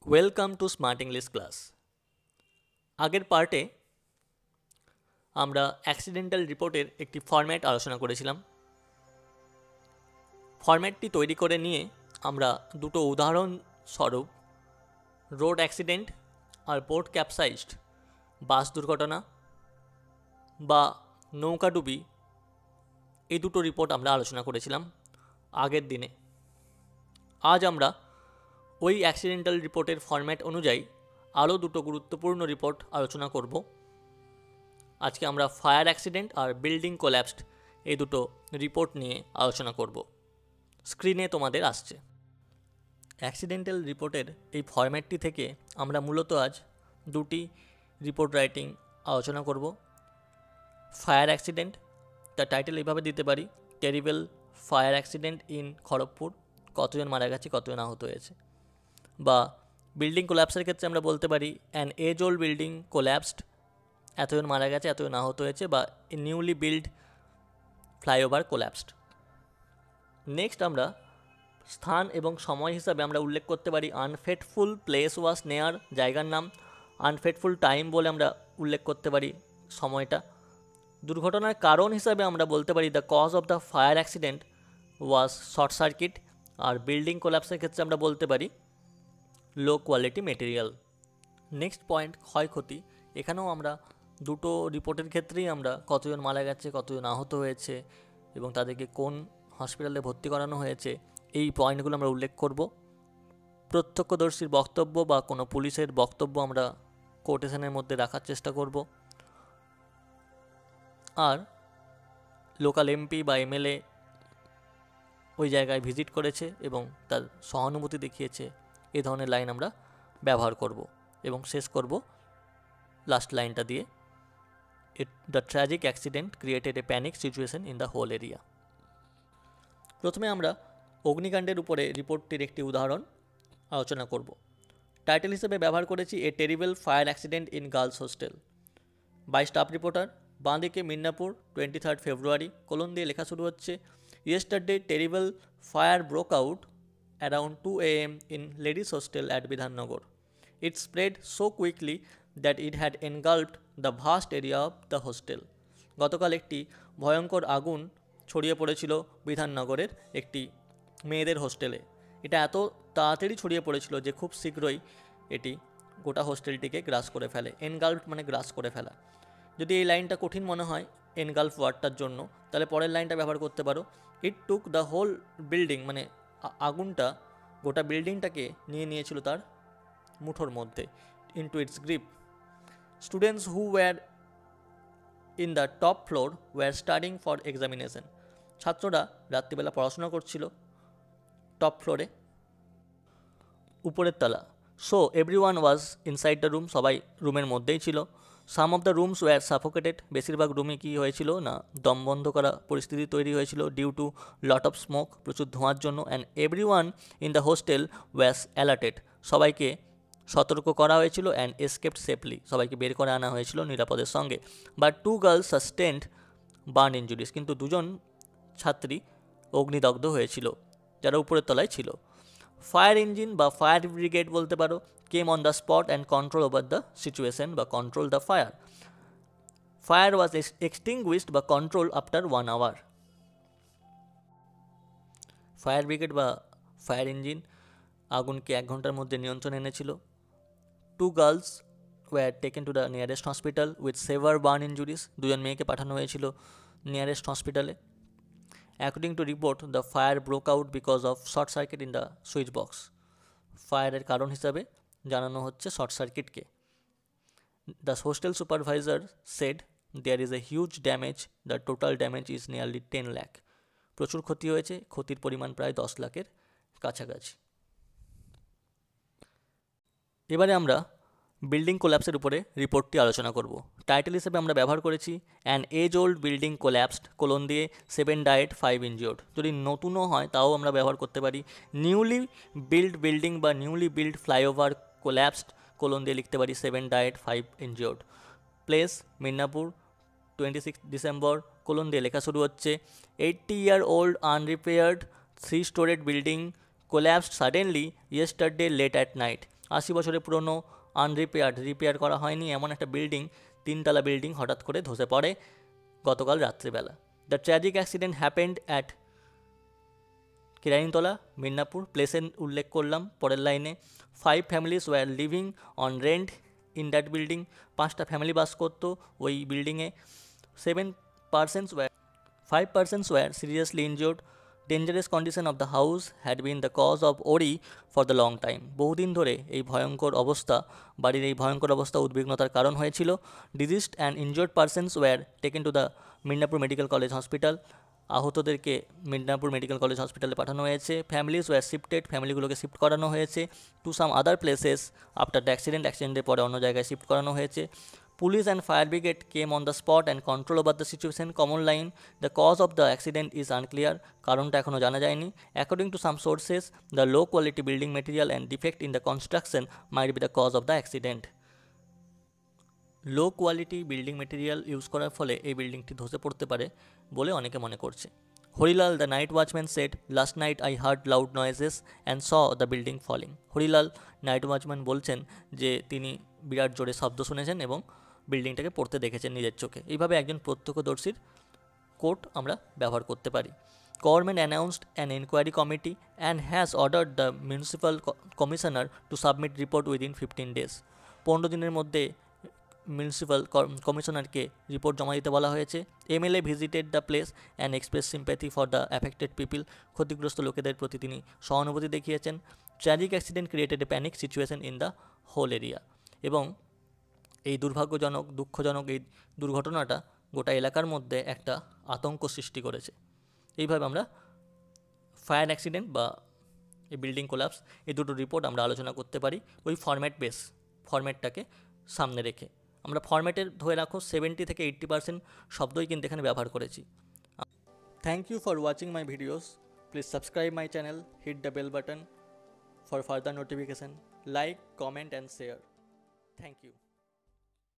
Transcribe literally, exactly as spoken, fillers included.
Welcome to smart English class. আগের পার্টে আমরা অ্যাক্সিডেন্টাল রিপোর্টের একটি ফরম্যাট আলোচনা করেছিলাম। ফরম্যাটটি তৈরি করে নিয়ে আমরা দুটো উদাহরণ স্বরূপ রোড অ্যাক্সিডেন্ট আর বোট ক্যাপসাইজড, বাস দুর্ঘটনা বা নৌকাডুবি, এই দুটো রিপোর্ট আমরা আলোচনা করেছিলাম আগের দিনে। আজ আমরা ওই অ্যাক্সিডেন্টাল রিপোর্টের ফরম্যাট অনুযায়ী আরও দুটো গুরুত্বপূর্ণ রিপোর্ট আলোচনা করব। আজকে আমরা ফায়ার অ্যাক্সিডেন্ট আর বিল্ডিং কোল্যাপসড এই দুটো রিপোর্ট নিয়ে আলোচনা করব। স্ক্রিনে তোমাদের আসছে। অ্যাক্সিডেন্টাল রিপোর্টের এই ফরম্যাটটি থেকে আমরা মূলত আজ দুটি রিপোর্ট রাইটিং আলোচনা করব। ফায়ার অ্যাক্সিডেন্ট, তার টাইটেল এইভাবে দিতে পারি, terrible fire accident in Kharagpur, কতজন মারা গেছে, কতজন আহত হয়েছে। বা বিল্ডিং কোল্যাপসের ক্ষেত্রে আমরা বলতে পারি an age old building collapsed, এতজন মারা গেছে, এতজন আহত হয়েছে। বা newly build flyover collapsed. Next আমরা স্থান এবং সময় হিসাবে আমরা উল্লেখ করতে পারি আনফেটফুল প্লেস ওয়াজ নেয়ার, জায়গার নাম। আনফেটফুল টাইম বলে আমরা উল্লেখ করতে পারি সময়টা। দুর্ঘটনার কারণ হিসাবে আমরা বলতে পারি the cause of the fire accident was short circuit. আর বিল্ডিং কোল্যাপসের ক্ষেত্রে আমরা বলতে পারি low quality material. Next point, ক্ষয়ক্ষতি। এখানেও আমরা দুটো রিপোর্টের ক্ষেত্রেই আমরা কতজন মারা গেছে, কতজন আহত হয়েছে এবং তাদেরকে কোন হসপিটালে ভর্তি করানো হয়েছে, এই পয়েন্টগুলো আমরা উল্লেখ করব। প্রত্যক্ষদর্শীর বক্তব্য বা কোনো পুলিশের বক্তব্য আমরা কোটেশনের মধ্যে রাখার চেষ্টা করব। আর লোকাল এমপি বা এমএলএ ওই জায়গায় ভিজিট করেছে এবং তার সহানুভূতি দেখিয়েছে, এই ধরনের লাইন আমরা ব্যবহার করব। এবং শেষ করব লাস্ট লাইনটা দিয়ে, it the tragic accident created a panic situation in the whole area. প্রথমে আমরা অগ্নিকাণ্ডের উপরে রিপোর্টটির একটি উদাহরণ আলোচনা করব। টাইটেল হিসেবে ব্যবহার করেছি a terrible fire accident in girls hostel by staff reporter. বাঁ দিকে Midnapore, twenty third February, colon দিয়ে লেখা শুরু হচ্ছে, yesterday terrible fire broke out around two A M in ladies hostel at Bidhannagar. It spread so quickly that it had engulfed the vast area of the hostel. গতকাল একটি ভয়ঙ্কর আগুন ছড়িয়ে পড়েছিল বিধাননগরের একটি মেয়েদের হোস্টেলে। এটা এত তাড়াতাড়ি ছড়িয়ে পড়েছিল যে খুব শীঘ্রই এটি গোটা হোস্টেলটিকে গ্রাস করে ফেলে। এনগাল্ফ মানে গ্রাস করে ফেলা। যদি এই লাইনটা কঠিন মনে হয় এনগাল্ফ ওয়ার্ডটার জন্য, তাহলে পরের লাইনটা ব্যবহার করতে পারো, it took the whole building, মানে আগুনটা গোটা বিল্ডিংটাকে নিয়ে নিয়েছিল তার মুঠোর মধ্যে, into its grip. Students who were in the top floor were studying for examination. ছাত্ররা রাত্রিবেলা পড়াশোনা করছিল টপ ফ্লোরে, উপরের তলা। So every one was inside the room, সবাই রুমের মধ্যেই ছিল। Some of the rooms were suffocated, বেশিরভাগ রুমে কী হয়েছিল না দম বন্ধ করা পরিস্থিতি তৈরি হয়েছিল, due to lot of smoke, প্রচুর ধোঁয়ার জন্য। And every one in the hostel was alerted, সবাইকে সতর্ক করা হয়েছিল। অ্যান্ড এসকেপড সেফলি, সবাইকে বের করে আনা হয়েছিল নিরাপদের সঙ্গে। But two girls sustained burn injuries, কিন্তু দুজন ছাত্রী অগ্নিদগ্ধ হয়েছিল যারা উপরের তলায় ছিল। ফায়ার ইঞ্জিন বা ফায়ার ব্রিগেড বলতে পারো came on the spot and control over the situation বা control the fire. Fire was extinguished বা control after one hour. Fire brigade বা ফায়ার ইঞ্জিন আগুনকে এক ঘন্টার মধ্যে নিয়ন্ত্রণে এনেছিল। Two girls were taken to the nearest hospital with severe burn injuries, দুজন মেয়েকে পাঠানো হয়েছিল নিয়ারেস্ট হসপিটালে। According to report the fire broke out because of short circuit in the switch box. ফায়ারের কারণ হিসাবে জানানো হচ্ছে শর্ট সার্কিটকে। The hostel supervisor said there is a huge damage, the total damage is nearly ten lakh. প্রচুর ক্ষতি হয়েছে, ক্ষতির পরিমাণ প্রায় দশ লাখের কাছাকাছি। এবারে আমরা বিল্ডিং কোল্যাপসের উপরে রিপোর্টটি আলোচনা করব। টাইটেল হিসেবে আমরা ব্যবহার করেছি an age old building collapsed, colon দিয়ে সেভেন ডায়েড ফাইভ ইনজিওর্ড। যদি নতুনও হয় তাও আমরা ব্যবহার করতে পারি নিউলি বিল্ড বিল্ডিং বা newly build flyover collapsed, colon দিয়ে লিখতে পারি seven died five injured. Place Midnapore, twenty six December, colon দিয়ে লেখা শুরু হচ্ছে, eighty year old unrepaired three storied building collapsed suddenly yesterday late at night. আশি বছরের পুরনো আনরিপেয়ার্ড রিপেয়ার করা হয়নি এমন একটা বিল্ডিং, তিনতলা বিল্ডিং হঠাৎ করে ধসে পড়ে গতকাল রাত্রিবেলা। The tragic accident happened at Kiraintala, Midnapore. প্লেসের উল্লেখ করলাম পরের লাইনে। Five families were living on rent in that building. পাঁচটা ফ্যামিলি বাস করতো ওই বিল্ডিংয়ে। Seven persons were five persons were seriously injured. Dangerous condition of the house had been the cause of worry for the long time. বহুদিন ধরে এই ভয়ঙ্কর অবস্থা, বাড়ির এই ভয়ঙ্কর অবস্থা উদ্বিগ্নতার কারণ হয়েছিল। Diseased and injured persons were taken to the Midnapore medical college hospital. আহতদেরকে মিদনাপুর মেডিকেল কলেজ হসপিটালে পাঠানো হয়েছে। ফ্যামিলিজ ওয়ার শিফটেড, ফ্যামিলিগুলোকে শিফট করানো হয়েছে to some other places after the accident. অ্যাক্সিডেন্টের পরে অন্য জায়গায় শিফট করানো হয়েছে। Police and fire brigade came on the spot and control over the situation. Common line, the cause of the accident is unclear. কারণটা এখনও জানা যায়নি। According to some sources, the low quality building material and defect in the construction might be the cause of the accident. Low quality building material use করার ফলে এই বিল্ডিংটি ধসে পড়তে পারে বলে অনেকে মনে করছে। Harilal, the night watchman said, last night I heard loud noises and saw the building falling. Harilal night watchman বলছেন যে তিনি বিরাট জোরে শব্দ শুনেছেন এবং বিল্ডিংটাকে পড়তে দেখেছেন নিজের চোখে। এইভাবে একজন প্রত্যক্ষদর্শীর কোট আমরা ব্যবহার করতে পারি। Government announced an enquiry committee and has ordered the municipal commissioner to submit report within fifteen days. পনেরো দিনের মধ্যে মিউনিসিপ্যাল কমিশনারকে রিপোর্ট জমা দিতে বলা হয়েছে। MLA visited the place and express sympathy for the affected people. ক্ষতিগ্রস্ত লোকেদের প্রতি তিনি সহানুভূতি দেখিয়েছেন। Tragic accident created a panic situation in the whole area. এবং এই দুর্ভাগ্যজনক দুঃখজনক এই দুর্ঘটনাটা গোটা এলাকার মধ্যে একটা আতঙ্ক সৃষ্টি করেছে। এইভাবে আমরা ফায়ার অ্যাক্সিডেন্ট বা এই বিল্ডিং কোলাপস এই দুটো রিপোর্ট আমরা আলোচনা করতে পারি ওই ফরম্যাট বেস ফরম্যাটটাকে সামনে রেখে। আমরা ফরম্যাটের ধরে রাখো সেভেন্টি থেকে এইট্টি পার্সেন্ট শব্দই কিন্তু এখানে ব্যবহার করেছি। Thank you for watching my videos. Please subscribe my channel, hit the bell button for further notification, like, comment and share. Thank you.